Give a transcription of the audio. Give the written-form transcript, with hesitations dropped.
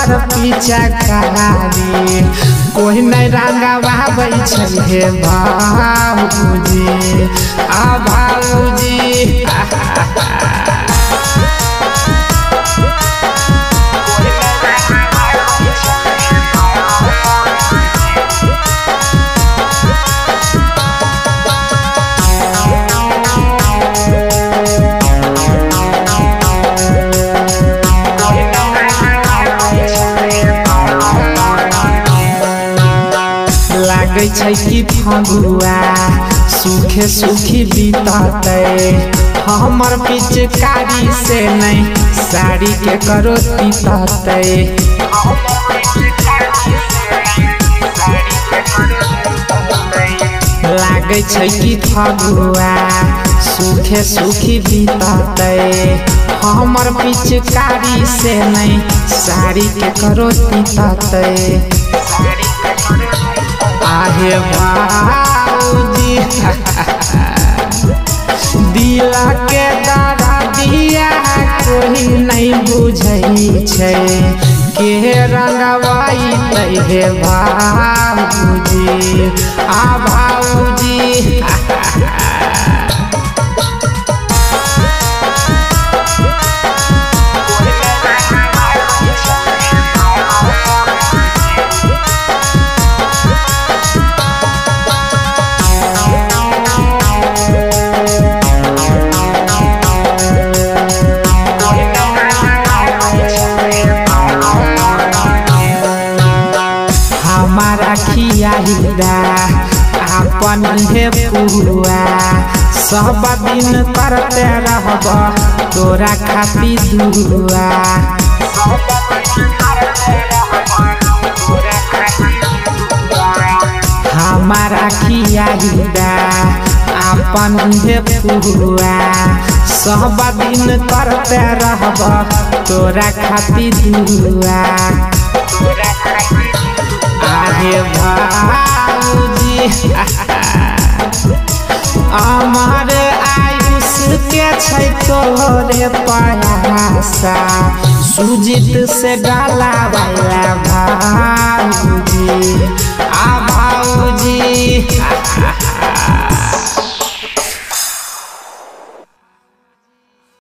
हमर पीछा करारी कोई नहीं रंगवाबै छै हे बाबूजी आ बाबूजी लागे छै कि फगुआ सुखे सुखी बीतते हमर पिचकारी से नहीं साड़ी के करो तीतते लागे छै कि फगुआ सुखे सुखी बीतते हमर पिचकारी से नहीं साड़ी के करो तीतते आहे बाबूजी दिला के दादा दिया कोई नहीं बुझै छै के रंगवाई हे बाबूजी आ बाबूजी हमारा खिया हिरा अपन हे पुआ सब दिन करते रहब तोरा खाती दुआ हमारा खिया हिरा अपन हे पुआ सब दिन करते रहब तोरा खाती दुआ आहे बाबूजी अमर आयुष के छै तोरे प्यासा सुजीत से डाला वाला